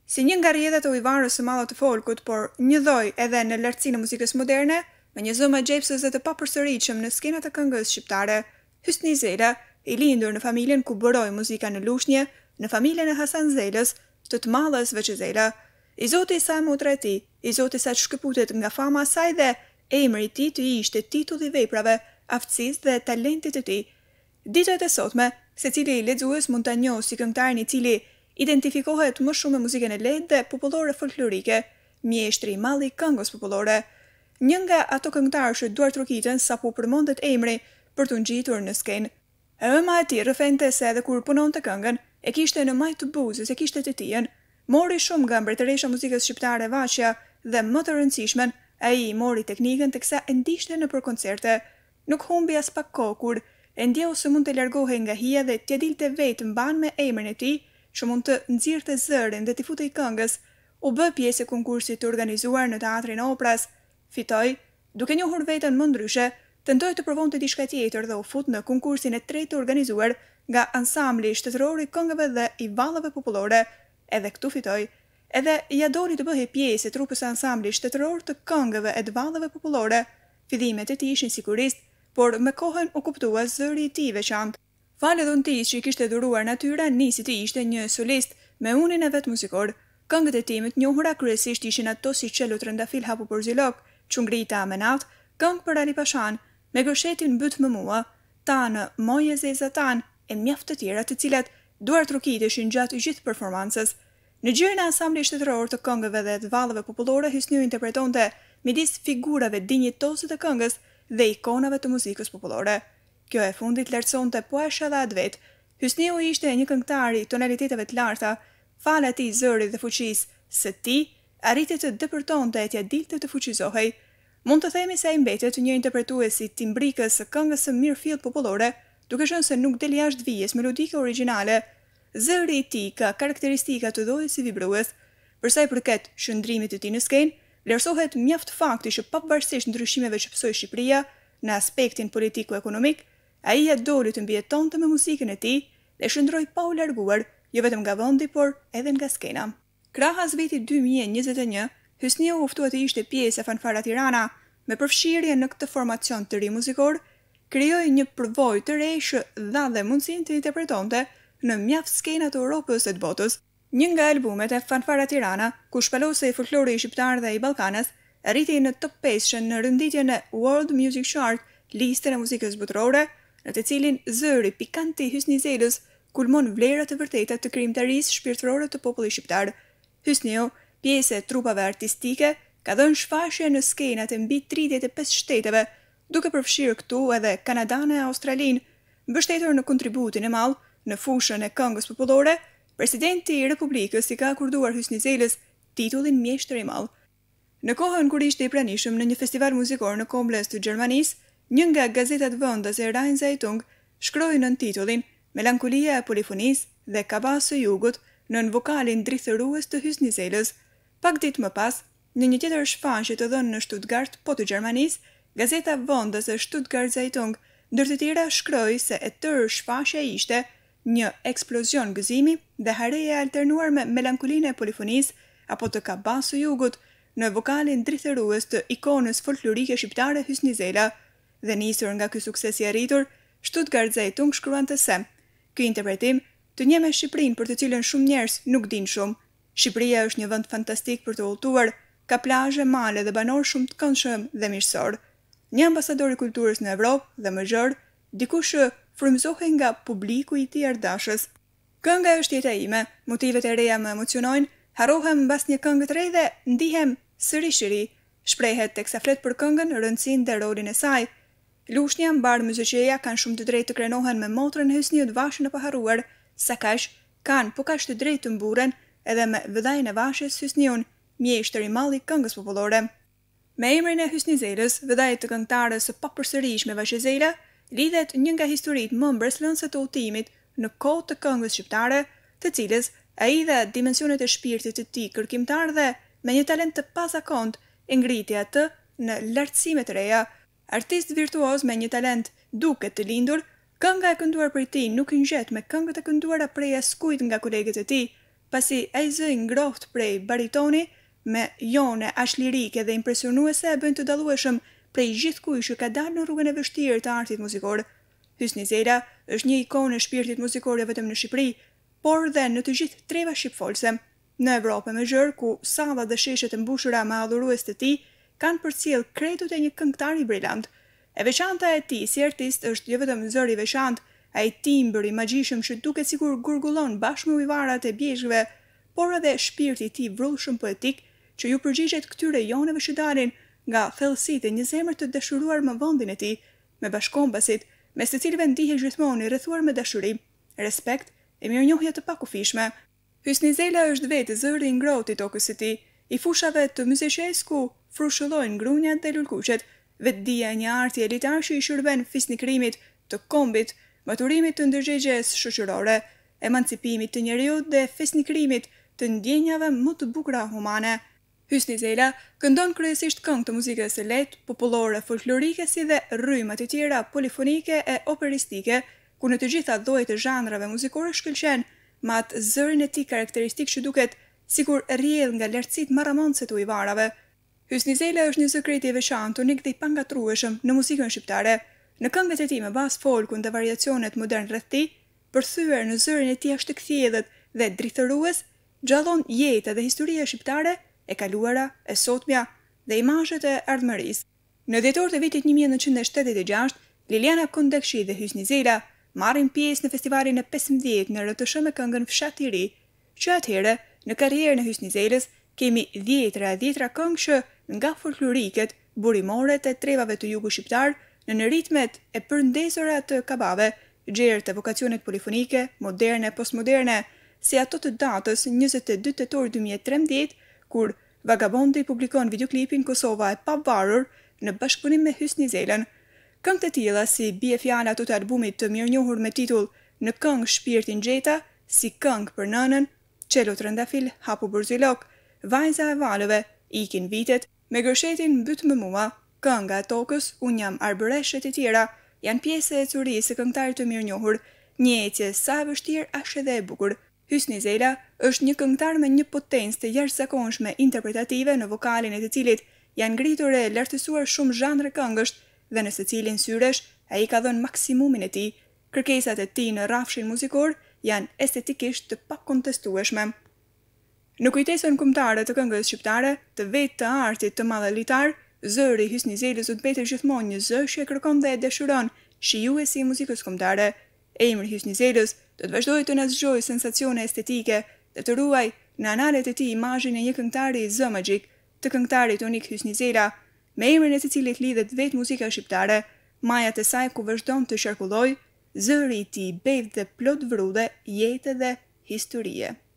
Si një nga rrjedhat e ujvarës së madhe të folkut, por një dhoj edhe në lartësinë e muzikës moderne, me një zëmë gjepsës dhe të papërsëritshëm në skenat e këngës shqiptare, Hysni Zela, i lindur në familjen ku bëroi muzika në Lushnjë, në familjen e Hysni Zelës, të madhës veç Zela. I zoti sa motra e tij, i zoti sa shkëputet nga fama e saj dhe emri i tij të ishte titulli i veprave, aftësisë dhe talentit të tij. Ditët e sotme, secili lexues mund ta njohë si këngëtarin i cili identifikohet më shumë me muzikën e lehtë dhe popullore folklorike, mjeshtri i madh i këngës popullore. Një nga ato këngëtarë që duart trokitën sapo përmendet emri për t'u ngjitur në skenë. Ëma e tij rrëfente se edhe kur punonte këngën, e kishte në majtë të buzës, e kishte të tijen. Mori shumë nga mbretëresha muzikës shqiptare Vaqja dhe më të rëndësishmen, ai mori teknikën teksa e ndiqte nëpër koncerte. Nuk humbi as pak kohë kur e ndjeu se mund të largohej nga hija dhe t'ia dilte vetë mban me emrin e tij, që mund të nxirrte zërin dhe t'i futej këngës. U bë pjesë e konkursit të organizuar në Teatrin e Operës. Fitoi, duke njohur veten më ndryshe, tentoi të provonte diçka tjetër dhe u fut në konkursin e tretë të organizuar nga ansambli shtetëror i këngëve dhe i vallave popullore. Edhe këtu fitoi. Edhe ja doli të bëhej pjesë e trupës së ansamblit shtetëror të këngëve e të vallave popullore. Fillimet e tij ishin sigurisht, por me kohën u kuptua zëri i tij veçantë. Falë dhuntis që i kishte dhuruar natyra, nisi të ishte një solist me unin e vet muzikor. Këngët e tij më të njohura kryesisht ishin ato si Çelo Trëndafil hapu për zilok, Çungrita me natë, Këngë për Ali Pashan, Me gërshetin byt më mua, Tanë, Moje zeza tan e mjaft të tjera të cilat duart trokiteshin gjatë gjithë performancës. Në gjirin e ansamblit shtetëror të këngëve dhe të vallave popullore, Hysni interpretonte midis figurave dinjitose të këngës dhe ikonave të muzikës popullore. Kjo e fundit lartësonte poesha dhe atë vet. Hysniu ishte një këngëtar i tonaliteteve të larta, fala atij zërit dhe fuqisë së tij, arriti të depërtonte e t'ia dilte të fuqizohej. Mund të themi se ai mbetet një interpretues i timbrikës së këngës së mirëfill popullore, duke qenë se nuk del jashtë vijes melodike origjinale. Zëri i tij ka karakteristika të dhojës si vibrues. Për sa i përket shëndrimit të tij në skenë, vlerësohet mjaft fakti që pavarësisht ndryshimeve që pësoi Shqipëria në aspektin politiko-ekonomik, ai ja doli të mbijetonte me muzikën e tij dhe shndroi pa u larguar, jo vetëm nga vendi, por edhe nga skena. Krahas vitit 2021, Hysniu u ftua të ishte pjesë e Fanfara Tirana, me përfshirje në këtë formacion të ri muzikor, krijoi një përvojë të re që dha dhe mundësinë të interpretonte në mjaft skena të Europës e të botës. Një nga albumet e Fanfara Tirana, ku shpalosej folklori shqiptar dhe i Ballkanës, arriti në top 5 në rënditjen e World Music Chart, listën e muzikës botërore, në të cilin zëri pikant i Hysni Zelës kulmon vlerat e vërteta të krijimtarisë shpirtërore të popullit shqiptar. Hysniu, pjesë e trupave artistike, ka dhënë shfaqje në skenat e mbi 35 shteteve, duke përfshirë këtu edhe Kanadanë e Australinë. Mbështetur në kontributin e madh në fushën e këngës popullore, presidenti i Republikës i ka akorduar Hysni Zelës titullin mjeshtër i madh. Në kohën kur ishte i pranishëm në një festival muzikor në Kombles të Gjermanisë, një nga gazetat vendase Rhein Zeitung shkroi nën titullin Melankolia e polifonisë dhe Kabasë së Jugut nën vokalin drithërues të Hysni Zelës. Pak ditë më pas, në një tjetër shfaqje të dhënë në Stuttgart, po të Gjermanisë, gazeta vendase Stuttgart Zeitung ndër të tjera shkroi se e tërë shfaqja ishte një eksplozion gëzimi dhe hareje alternuar me melankolinë e polifonisë apo të Kabasë së Jugut në vokalin drithërues të ikonës folklorike shqiptare Hysni Zela. Dhe nisur nga ky sukses i arritur, Stuttgart Zeitung shkruante se ky interpretim të njeh me Shqipërinë për të cilën shumë njerëz nuk dinë shumë. Shqipëria është një vend fantastik për të udhëtuar, ka plazhe, male dhe banor shumë të këndshëm dhe miqësor. Një ambasador i kulturës në Evropë dhe më gjerë, dikush që frymëzohej nga publiku i tij ardashës. Kënga është jeta ime, motivet e reja më emocionojnë, harrohem mbas një këngë të re dhe ndihem sërish i ri. Shprehet teksa flet për këngën, rëndësinë dhe rolin e saj. Lushnja, mbar muzikëria kanë shumë të drejtë të krenohen me motrën e Hysniut Vashën e paharruar, sa kaq kanë po kaq të drejtë të mburen edhe me vëdajën e Vashës Hysniun, mjeshtër i madh i këngës popullore. Me emrin e Hysni Zelës, vëdajë të këngëtarës së papërsëritshme Hysni Zela, lidhet një nga historitë më mbreslënëse të udhëtimit në kohë të këngës shqiptare, të cilës ai dha dimensionet e shpirtit të tij kërkimtar dhe me një talent të pazakontë e ngriti atë në lartësime të reja. Artist virtuoz me një talent duket të lindur, kënga e kënduar për tij nuk ngjet me këngët e kënduara prej askujt nga kolegët e tij. pasi ai zë ngrohtë prej baritoni me jone ashlirike dhe impresionuese e bën të dallueshëm prej gjithkujt që ka dalë në rrugën e vështirë të artit muzikor. Hysni Zela është një ikonë e shpirtit muzikor jo vetëm në Shqipëri, por dhe në të gjithë treva shqipfolse. Në Evropë më gjerë, ku sallat dhe sheshet e mbushura me adhurues të tij kanë përcjell kredut e një këngëtari brillant. E veçanta e tij si artist është jo vetëm zëri i veçantë, ai timbër i magjishëm që duket sikur gurgullon bashkë me ujvarat e bjeshkëve, por edhe shpirti i tij vrullshëm poetik që ju përgjigjet këtyre joneve që dalin nga thellësitë e një zemre të dashuruar me vendin e tij, me bashkombasit, mes të cilëve ndihet gjithmonë i rrethuar me dashuri, respekt e mirënjohje të pakufishme. Hysni Zela është vetë zëri i ngrohtë i tokës së tij, i fushave të myzeqes ku frushullojnë grunjat dhe lulkuqet, vetdia e një arti elitar që i shërben fisnikërimit të kombit, maturimit të ndërgjegjes shoqërore, emancipimit të njeriut dhe fisnikërimit të ndjenjave më të bukura humane. Hysni Zela këndon kryesisht këngë të muzikës së lehtë, popullore, folklorike si dhe rrymë të tjera polifonike e operistike, ku në të gjitha llojet e zhanrave muzikore shkëlqen me atë zërin e tij karakteristik që duket sikur rrjedh nga lartësitë marramondse të ujvarave. Hysni Zela është një sekret i veçantë, unik dhe i pangatrueshëm në muzikën shqiptare. Në këngët e tij me bazë folkun dhe variacionet modern rreth tij, përthyer në zërin e tij ashtë dhe drithërues, gjallon jeta dhe historia shqiptare, e kaluara, e sotmja dhe imazhet e ardhmërisë. Në dhjetor të vitit 1986, Liliana Kondekshi dhe Hysni Zela marrin pjesë në festivalin e 15 në RTSH me këngën Fshat i Ri, që atëherë në karrierën e Hysni Zelës kemi dhjetra këngë që nga folkloriket, burimoret e trevave të jugut shqiptar në ritmet e përndezura të kabave, gjerë të vokacionet polifonike, moderne, postmoderne, si ato të datës 22 tetor 2013, kur Vagabondi publikon videoklipin Kosova e pavarur në bashkëpunim me Hysni Zelën. Këngët e tilla si bie fjala të albumit të mirënjohur me titull Në këngë shpirtin gjeta, Si këngë për nënën, Çelo trëndafil, Hapu burzilok, Vajza e valëve, Ikin vitet, me gërshetin Mbyt me mua, Kënga e tokës, Unë jam arbëresh e të tjera, janë pjesë e curisë së këngëtarit të mirënjohur, një ecje sa e vështirë as edhe e bukur. Hysni Zela është një këngëtar me një potencë të jashtëzakonshme interpretative në vokalin e të cilit janë ngritur e lartësuar shumë zhanre këngësh dhe në secilin syresh ai ka dhënë maksimumin e tij. Kërkesat e tij në rrafshin muzikor janë estetikisht të pakontestueshme. Në kujtesën kombëtare të këngës shqiptare, të vetë të artit të madhëlitar, zëri i Hysni Zelës do të mbetet gjithmonë një zë që e kërkon dhe e dashuron shijuesi i muzikës kombëtare. Emri Hysni Zelës do të vazhdojë të na zgjojë sensacione estetike dhe të ruaj në analet e tij imazhin e një këngëtari zë magjik, të këngëtarit unik Hysni Zela, me emrin e të cilit lidhet vetë muzika shqiptare, majat e saj ku vazhdon të qarkullojë, zëri i tij bevë dhe plot vrudhe, jetë dhe historie.